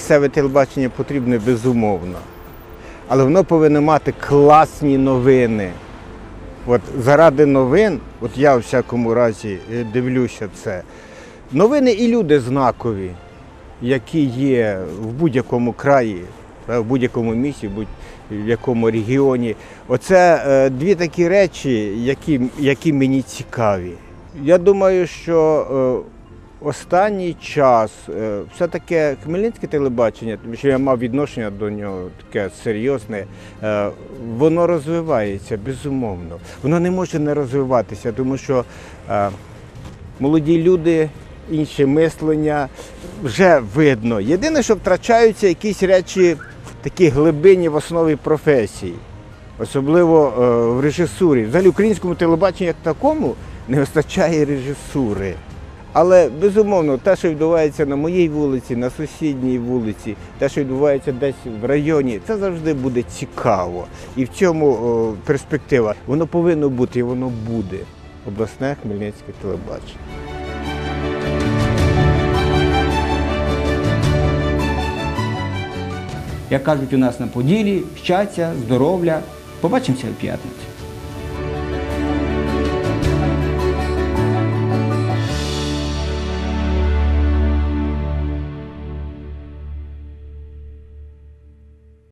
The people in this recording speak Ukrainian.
місцеве телебачення потрібне безумовно. Але воно повинно мати класні новини. От заради новин, от я у всякому разі дивлюся це, новини і люди знакові, які є в будь-якому краї, в будь-якому місті, в будь-якому регіоні. Оце дві такі речі, які мені цікаві. Я думаю, що останній час все-таки хмельницьке телебачення, тому що я мав відношення до нього таке серйозне, воно розвивається, безумовно. Воно не може не розвиватися, тому що молоді люди, інше мислення вже видно. Єдине, що втрачаються якісь речі такі глибинні в основі професії, особливо в режисурі. Взагалі українському телебаченню як такому не вистачає режисури. Але, безумовно, те, що відбувається на моїй вулиці, на сусідній вулиці, те, що відбувається десь в районі, це завжди буде цікаво. І в цьому перспектива. Воно повинно бути і воно буде. Обласне хмельницьке телебачення. Як кажуть у нас на Поділі, щастя, здоров'я. Побачимося в п'ятницю.